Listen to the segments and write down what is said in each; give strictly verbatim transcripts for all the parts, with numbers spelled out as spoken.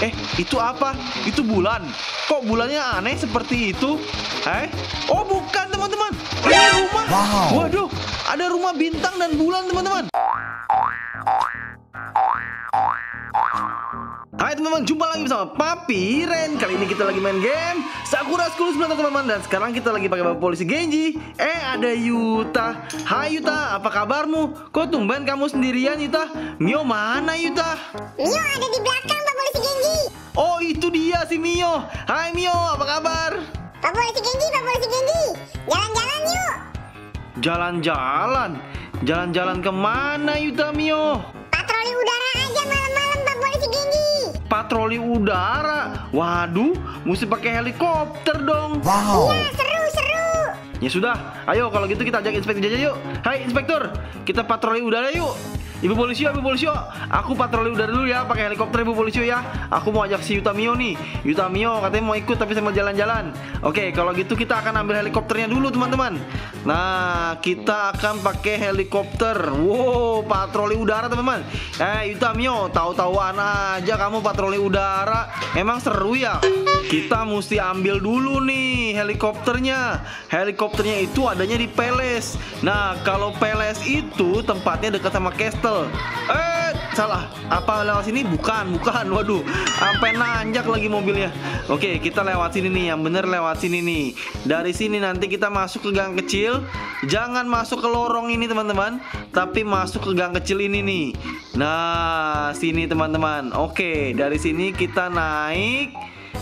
Eh, itu apa? Itu bulan. Kok bulannya aneh seperti itu? Eh? Oh, bukan teman-teman. Ini rumah. Wow. Waduh, ada rumah bintang dan bulan teman-teman. Hai teman-teman, jumpa lagi bersama Papi Ren. Kali ini kita lagi main game Sakura School sembilan teman-teman. Dan sekarang kita lagi pakai Bapak Polisi Genji. Eh, ada Yuta. Hai Yuta, apa kabarmu? Kok tumben kamu sendirian Yuta? Mio mana Yuta? Mio ada di belakang Pak Polisi Genji. Oh, itu dia si Mio. Hai Mio, apa kabar? Pak Polisi Genji, Pak Polisi Genji, jalan-jalan yuk. Jalan-jalan? Jalan-jalan kemana Yuta Mio? Patroli udara aja malam-malam Pak Polisi Genji. Patroli udara? Waduh, mesti pakai helikopter dong. Wow. Iya, seru-seru. Ya sudah, ayo kalau gitu kita ajak Inspektur Jaja yuk. Hai Inspektur, kita patroli udara yuk. Ibu polisi, Ibu polisi, aku patroli udara dulu ya, pakai helikopter Ibu polisi ya. Aku mau ajak si Yuta Mio nih. Yuta Mio katanya mau ikut tapi saya mau jalan-jalan. Oke, kalau gitu kita akan ambil helikopternya dulu teman-teman. Nah, kita akan pakai helikopter. Wow, patroli udara teman-teman. Eh, Yuta Mio, tahu-tahuan aja kamu patroli udara. Emang seru ya? Kita mesti ambil dulu nih helikopternya. Helikopternya itu adanya di Palace. Nah, kalau Palace itu tempatnya dekat sama Castle. Eh, salah. Apa lewat sini? Bukan, bukan. Waduh, sampai nanjak lagi mobilnya. Oke, kita lewat sini nih. Yang bener lewat sini nih. Dari sini nanti kita masuk ke gang kecil. Jangan masuk ke lorong ini teman-teman, tapi masuk ke gang kecil ini nih. Nah, sini teman-teman. Oke, dari sini kita naik.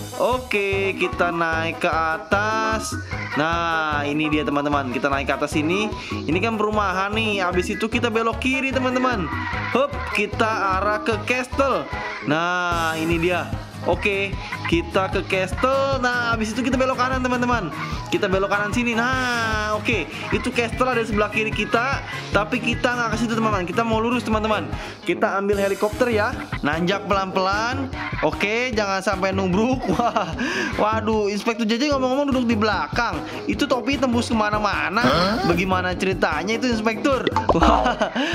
Oke, kita naik ke atas. Nah, ini dia teman-teman. Kita naik ke atas ini. Ini kan perumahan nih. Habis itu kita belok kiri teman-teman. Hup, kita arah ke Castle. Nah, ini dia. Oke, kita ke Castle. Nah, habis itu kita belok kanan teman-teman. Kita belok kanan sini. Nah, oke, itu Castle ada di sebelah kiri kita. Tapi kita nggak ke situ teman-teman. Kita mau lurus teman-teman. Kita ambil helikopter ya. Nanjak pelan-pelan. Oke, jangan sampai nubruk. Wah, waduh, Inspektur Jaja ngomong-ngomong duduk di belakang. Itu topi tembus kemana-mana. Bagaimana ceritanya itu Inspektur? Wah,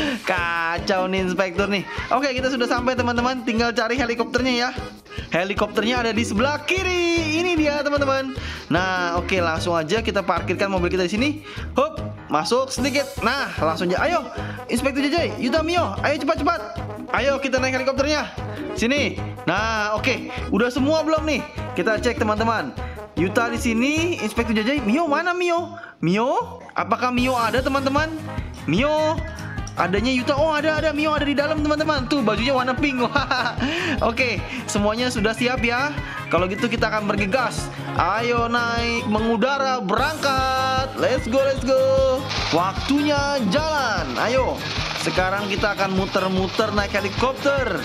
kacau nih Inspektur nih. Oke, kita sudah sampai teman-teman. Tinggal cari helikopternya ya. Helikopternya ada di sebelah kiri. Ini dia teman-teman. Nah, oke, langsung aja kita parkirkan mobil kita di sini. Hup, masuk sedikit. Nah, langsung aja. Ayo, Inspektur Jajai, Yuta Mio, ayo cepat-cepat. Ayo kita naik helikopternya. Sini. Nah, oke, udah semua belum nih? Kita cek teman-teman. Yuta di sini, Inspektur Jajai. Mio mana Mio? Mio? Apakah Mio ada teman-teman? Mio? Adanya Yuta, oh ada ada Mio ada di dalam teman-teman. Tuh bajunya warna pink. Oke, semuanya sudah siap ya. Kalau gitu kita akan bergegas. Ayo naik mengudara berangkat. Let's go let's go. Waktunya jalan. Ayo. Sekarang kita akan muter-muter naik helikopter.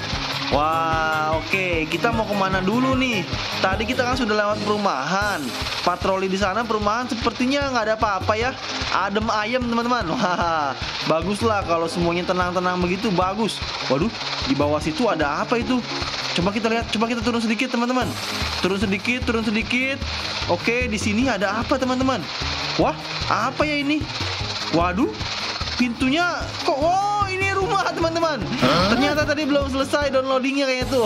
Wah, oke, okay. Kita mau kemana dulu nih? Tadi kita kan sudah lewat perumahan. Patroli di sana perumahan sepertinya nggak ada apa-apa ya. Adem ayem teman-teman. Wah, baguslah kalau semuanya tenang-tenang begitu, bagus. Waduh, di bawah situ ada apa itu? Coba kita lihat, coba kita turun sedikit teman-teman. Turun sedikit, turun sedikit. Oke, di sini ada apa teman-teman? Wah, apa ya ini? Waduh, pintunya kok, oh ini rumah teman-teman. Ternyata tadi belum selesai downloadingnya kayaknya tuh.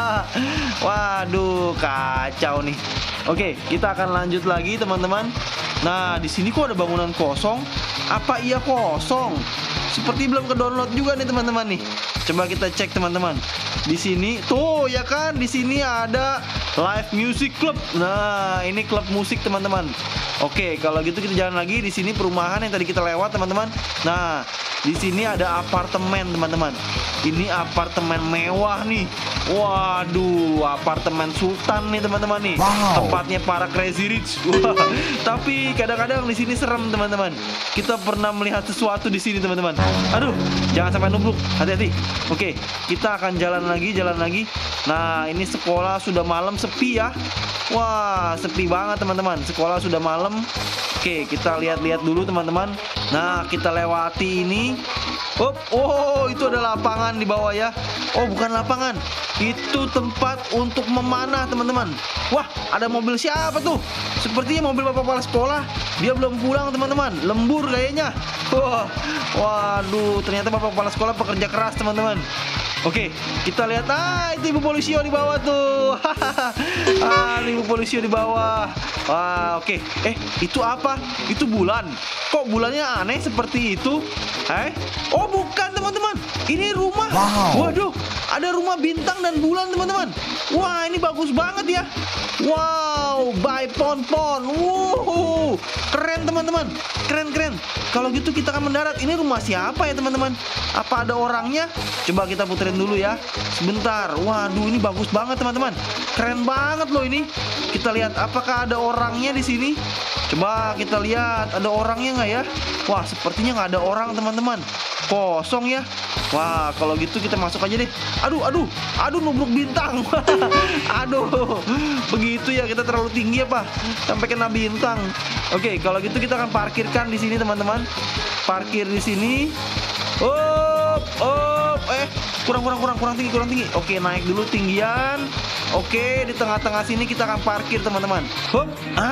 Waduh, kacau nih. Oke, kita akan lanjut lagi teman-teman. Nah, di sini kok ada bangunan kosong? Apa iya kosong? Seperti belum ke download juga nih teman-teman nih. Coba kita cek teman-teman. Di sini tuh ya kan, di sini ada Live Music Club. Nah, ini klub musik teman-teman. Oke, kalau gitu kita jalan lagi. Di sini perumahan yang tadi kita lewat teman-teman. Nah, di sini ada apartemen teman-teman. Ini apartemen mewah nih. Waduh, apartemen sultan nih teman-teman nih. Wow. Tempatnya para crazy rich. Wah, tapi kadang-kadang di sini serem teman-teman. Kita pernah melihat sesuatu di sini teman-teman. Aduh, jangan sampai nubruk. Hati-hati. Oke, kita akan jalan lagi, jalan lagi. Nah, ini sekolah sudah malam, sepi ya. Wah, sepi banget teman-teman. Sekolah sudah malam. Oke, kita lihat-lihat dulu teman-teman. Nah, kita lewati ini. Oh, oh, itu ada lapangan di bawah ya. Oh, bukan lapangan. Itu tempat untuk memanah teman-teman. Wah, ada mobil siapa tuh? Sepertinya mobil bapak kepala sekolah. Dia belum pulang teman-teman. Lembur kayaknya. Wah, waduh, ternyata bapak kepala sekolah pekerja keras teman-teman. Oke, kita lihat. Ah, itu Ibu Polisio di bawah tuh. Ah, Ibu Polisio di bawah. Ah, oke. Eh, itu apa? Itu bulan. Kok bulannya aneh seperti itu? Eh? Oh, bukan, teman-teman. Ini rumah. Wow. Waduh, ada rumah bintang dan bulan, teman-teman. Wah, ini bagus banget ya. Wow, by Pon-Pon. Wow, keren teman-teman. Keren-keren. Kalau gitu kita akan mendarat. Ini rumah siapa ya teman-teman? Apa ada orangnya? Coba kita puterin dulu ya. Sebentar. Waduh, ini bagus banget teman-teman. Keren banget loh ini. Kita lihat apakah ada orangnya di sini. Coba kita lihat ada orangnya nggak ya? Wah, sepertinya nggak ada orang teman-teman. Kosong ya. Wah, kalau gitu kita masuk aja deh. Aduh, aduh, aduh, nubruk bintang. Aduh, begitu ya, kita terlalu tinggi apa? Sampai kena bintang. Oke, kalau gitu kita akan parkirkan di sini teman-teman. Parkir di sini. Oh, oh, eh, kurang, kurang, kurang, kurang tinggi, kurang tinggi. Oke, naik dulu tinggian. Oke, di tengah-tengah sini kita akan parkir teman-teman. Hop,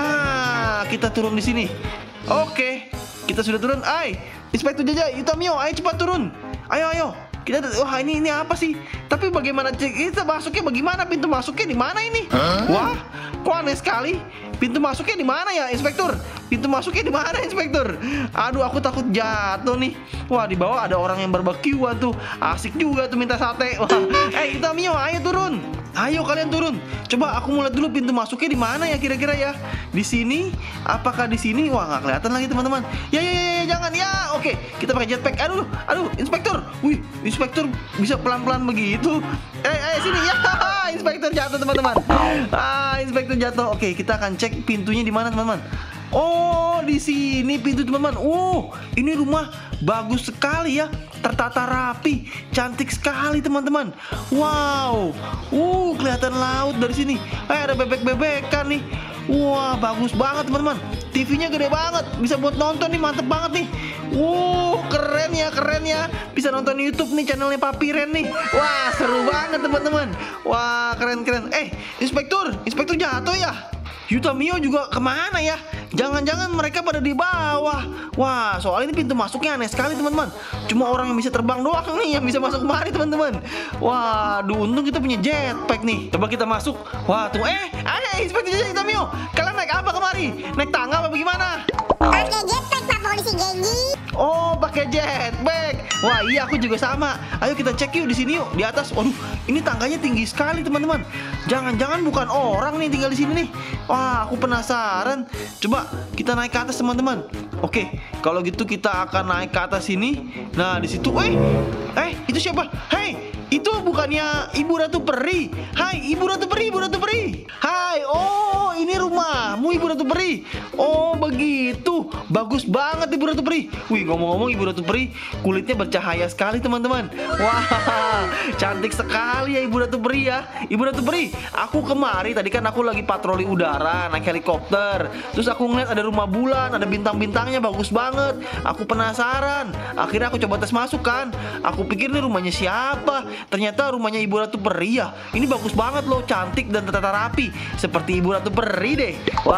ah, kita turun di sini. Oke, kita sudah turun. Ay, Inspektur Jajai, Utamio, ayo cepat turun. Ayo, ayo. Kita, wah ini ini apa sih? Tapi bagaimana kita masuknya? Bagaimana pintu masuknya di mana ini? Huh? Wah, kok aneh sekali. Pintu masuknya di mana ya, Inspektur? Pintu masuknya di mana, Inspektur? Aduh, aku takut jatuh nih. Wah, di bawah ada orang yang barbekyuan tuh. Asik juga tuh minta sate. Wah, eh Utamio, ayo turun. Ayo kalian turun. Coba aku mau lihat dulu pintu masuknya di mana ya kira-kira ya. Di sini? Apakah di sini? Wah, nggak kelihatan lagi teman-teman. Ya, ya, ya, ya, jangan ya. Oke, kita pakai jetpack. Aduh, aduh, Inspektur. Wih, Inspektur bisa pelan-pelan begitu. Eh, eh sini ya. Inspektur jatuh teman-teman. Ah, Inspektur jatuh. Oke, kita akan cek pintunya di mana teman-teman. Oh, di sini pintu teman-teman. Oh, ini rumah bagus sekali ya. Tertata rapi, cantik sekali teman-teman. Wow, uh, kelihatan laut dari sini. Eh, ada bebek-bebekan nih. Wah, bagus banget teman-teman. T V-nya gede banget, bisa buat nonton nih, mantep banget nih. Wow, keren ya, keren ya. Bisa nonton YouTube nih, channelnya Papi Ren nih. Wah, seru banget teman-teman. Wah, keren-keren. Eh, Inspektur, Inspektur jatuh ya. Utamio juga kemana ya? Jangan-jangan mereka pada di bawah. Wah, soal ini pintu masuknya aneh sekali teman-teman. Cuma orang yang bisa terbang doang nih yang bisa masuk kemari teman-teman. Waduh, untung kita punya jetpack nih. Coba kita masuk. Wah, tuh eh, ada Inspektur Jajai Utamio. Kalian naik apa kemari? Naik tangga apa bagaimana? Pakai jetpack Pak Polisi Genji. Oh, pakai jetpack. Wah, iya aku juga sama. Ayo kita cek yuk di sini yuk, di atas. Waduh, ini tangganya tinggi sekali teman-teman. Jangan-jangan bukan orang nih tinggal di sini nih. Wah, aku penasaran. Coba kita naik ke atas teman-teman. Oke, kalau gitu kita akan naik ke atas sini. Nah, di situ, eh, eh, itu siapa? Hei, itu bukannya Ibu Ratu Peri? Hai, Ibu Ratu Peri, Ibu Ratu Peri. Hai, oh, ini rumahmu Ibu Ratu Peri. Oh, begitu. Bagus banget Ibu Ratu Peri. Wih, ngomong-ngomong Ibu Ratu Peri, kulitnya bercahaya sekali teman-teman. Wah, cantik sekali ya Ibu Ratu Peri ya. Ibu Ratu Peri, aku kemari tadi kan aku lagi patroli udara, naik helikopter. Terus aku ngeliat ada rumah bulan, ada bintang-bintangnya bagus banget. Aku penasaran. Akhirnya aku coba tes masuk kan. Aku pikir ini rumahnya siapa? Ternyata rumahnya Ibu Ratu Peri ya. Ini bagus banget loh, cantik dan tertata rapi. Seperti Ibu Ratu Peri deh.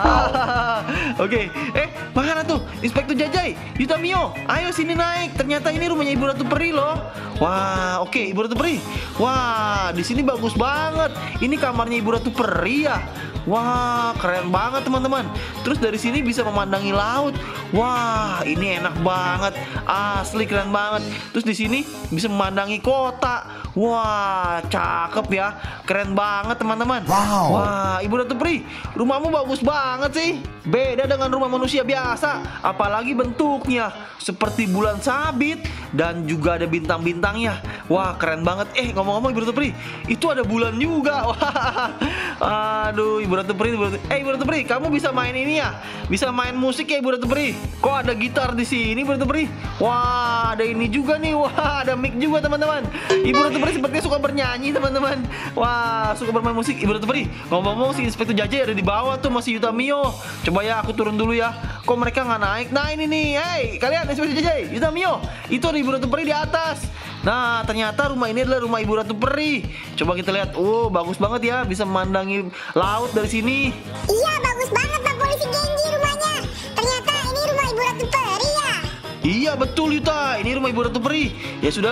Wah, oke. Okay. Eh, mana tuh Inspektur Jajai, Utamio, ayo sini naik. Ternyata ini rumahnya Ibu Ratu Peri loh. Wah, oke okay, Ibu Ratu Peri. Wah, di sini bagus banget. Ini kamarnya Ibu Ratu Peri ya. Wah, keren banget teman-teman. Terus dari sini bisa memandangi laut. Wah, ini enak banget. Asli keren banget. Terus di sini bisa memandangi kota. Wah, cakep ya. Keren banget teman-teman. Wow. Wah, Ibu Ratu Peri, rumahmu bagus banget sih. Beda dengan rumah manusia biasa. Apalagi bentuknya seperti bulan sabit dan juga ada bintang-bintangnya. Wah, keren banget. Eh, ngomong-ngomong Ibu Ratu Peri, itu ada bulan juga. Wah. Aduh, Ibu Ratu Peri, Ibu Ratu... Eh, Ibu Ratu Peri, kamu bisa main ini ya? Bisa main musik ya Ibu Ratu Peri? Kok ada gitar di sini Ibu Ratu Peri? Wah, ada ini juga nih. Wah, ada mic juga teman-teman. Ibu Ratu Peri sepertinya suka bernyanyi teman-teman. Wah, suka bermain musik. Ibu Ratu Peri, ngomong-ngomong si Inspektur Jajai ada di bawah tuh, masih Utamio. Coba ya aku turun dulu ya. Kok mereka nggak naik? Nah ini nih, hey kalian Inspektur Jajai, Utamio, itu ada Ibu Ratu Peri di atas. Nah, ternyata rumah ini adalah rumah Ibu Ratu Peri. Coba kita lihat. Oh, bagus banget ya, bisa memandangi laut dari sini. Iya, bagus banget Pak Polisi Genji rumahnya. Ternyata ini rumah Ibu Ratu Peri ya. Iya, betul Yuta. Ini rumah Ibu Ratu Peri. Ya sudahlah,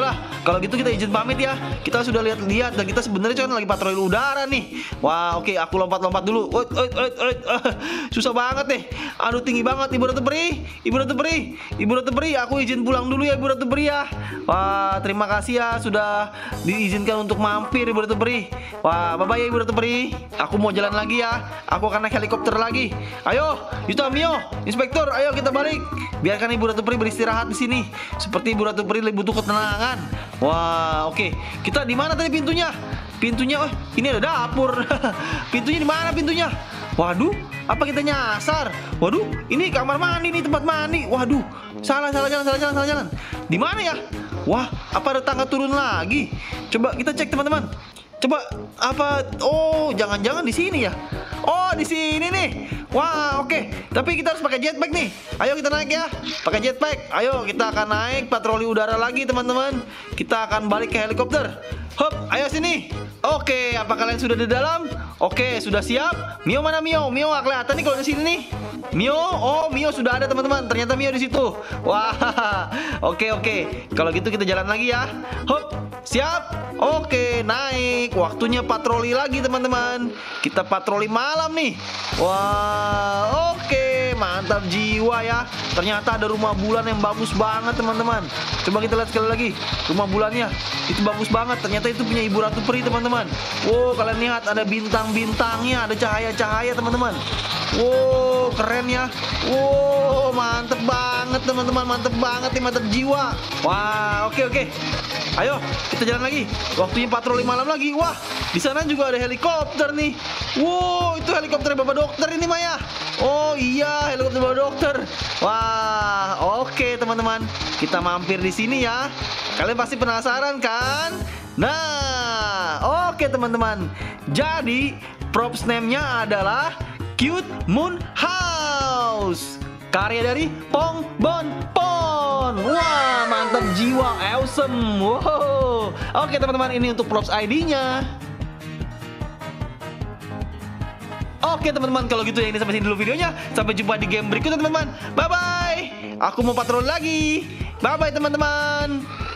kalau gitu kita izin pamit ya. Kita sudah lihat-lihat dan kita sebenarnya kan lagi patroli udara nih. Wah, oke, aku lompat-lompat dulu. Oit, oit, oit, oit. Susah banget nih. Aduh, tinggi banget Ibu Ratu Peri. Ibu Ratu Peri. Ibu Ratu Peri, aku izin pulang dulu ya Ibu Ratu Peri ya. Wah, terima kasih ya sudah diizinkan untuk mampir Ibu Ratu Peri. Wah, bye-bye ya Ibu Ratu Peri. Aku mau jalan lagi ya. Aku akan naik helikopter lagi. Ayo, Yuta, Mio, Inspektur, ayo kita balik. Biarkan Ibu Ratu Peri beristirahat di sini. Seperti Ibu Ratu Peri lebih butuh ketenangan. Wah, oke. Kita di mana tadi pintunya? Pintunya, oh, ini ada dapur. Pintunya di mana pintunya? Waduh, apa kita nyasar? Waduh, ini kamar mandi nih, tempat mandi. Waduh, salah, salah jalan, salah jalan, salah jalan. Di mana ya? Wah, apa ada tangga turun lagi? Coba kita cek teman-teman. Coba apa? Oh, jangan-jangan di sini ya? Oh, di sini nih. Wah, oke. Tapi kita harus pakai jetpack nih. Ayo kita naik ya. Pakai jetpack. Ayo kita akan naik patroli udara lagi teman-teman. Kita akan balik ke helikopter. Hop, ayo sini. Oke, apa kalian sudah di dalam? Oke, sudah siap? Mio mana Mio? Mio nggak kelihatan nih kalau di sini nih. Mio, oh Mio sudah ada teman-teman. Ternyata Mio di situ. Wah, oke oke. Kalau gitu kita jalan lagi ya. Hop, siap? Oke, naik. Waktunya patroli lagi teman-teman. Kita patroli malam nih. Wah, oke, mantap jiwa ya. Ternyata ada rumah bulan yang bagus banget teman-teman. Coba kita lihat sekali lagi. Rumah bulannya itu bagus banget. Ternyata itu punya Ibu Ratu Peri teman-teman. Wow, kalian lihat ada bintang-bintangnya, ada cahaya-cahaya teman-teman. Wow, keren ya. Wow, mantep banget teman-teman, mantep banget nih, mantep jiwa. Wah, oke oke. Ayo, kita jalan lagi. Waktunya patroli malam lagi. Wah, di sana juga ada helikopter nih. Wow, itu helikopter Bapak Dokter ini Maya. Oh iya, helikopter Bapak Dokter. Wah, oke teman-teman. Kita mampir di sini ya. Kalian pasti penasaran kan? Nah, oke teman-teman. Jadi, props name-nya adalah Cute Moon House. Karya dari Pong Bon Pon. Wah, mantap jiwa, awesome. Wow. Oke teman-teman, ini untuk props I D-nya. Oke teman-teman, kalau gitu ya ini sampai sini dulu videonya. Sampai jumpa di game berikutnya teman-teman. Bye bye. Aku mau patroli lagi. Bye bye teman-teman.